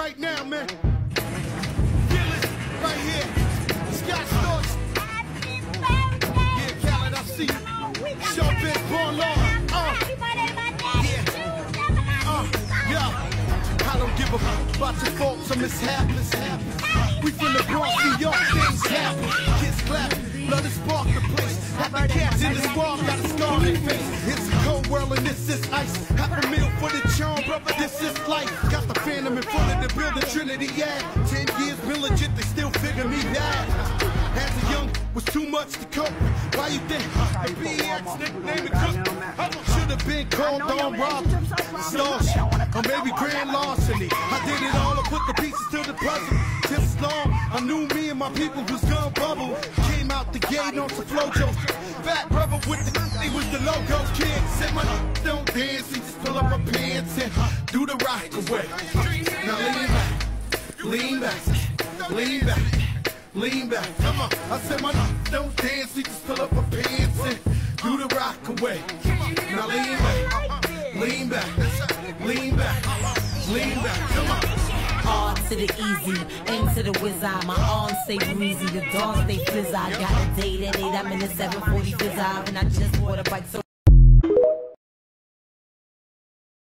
right now, man. Feel it right here. Scott Storch. Yeah, Khaled, I see you. Showbiz, born law. Yeah. I don't give a fuck about your faults or mishaps. We from the Bronx, New York, things happen. Kids clapping, blood is spark the place. Half the cats in the squad got a scar on their face. It's a cold world and this is ice. Half a meal for the charm, brother, this is life. Got the phantom in front of the building, Trinity, yeah. 10 years been legit, they still figure me bad. As a young, was too much to cope. Why you think the BX nickname it Cook? Should have been called on Rob, Starship, or maybe Grand Larceny. I did it all, I put the pieces to the puzzle. Just as long, I knew me and my people was gonna bubble. Came out the gate on some flojo. Fat brother with the he was the logo kid. Said my don't dance, he just pull up my pants and do the rock away. Now lean back, lean back. Lean back, come on. I said my don't dance, he just pull up my pants and do the rock away. Now lean back, lean back, lean back, lean back, come on. R to the easy, N to the wizard. My arms stay breezy, the dogs stay flizzy. I got a date at 8, I'm in the 740 fizz and I just bought a bike, so